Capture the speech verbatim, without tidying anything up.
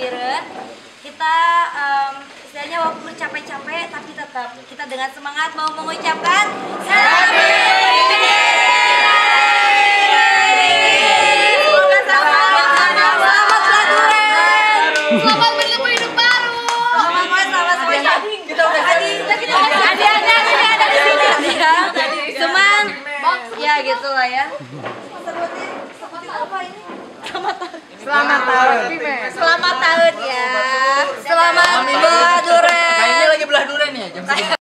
Biren. Kita um, istilahnya walaupun capek-capek tapi tetap kita dengan semangat mau mengucapkan Selamat bertemu hidup baru. Selamat selamat selamat. Kita udah jadi kita ada ada ada ada di sini ya. Cuman ya gitulah ya. Sebutin sebutin apa ini? Selamat tahun. Selamat tahun. Selamat tahun ya. Selamat belah durian. Nah, ini lagi belah durian ya jam segini.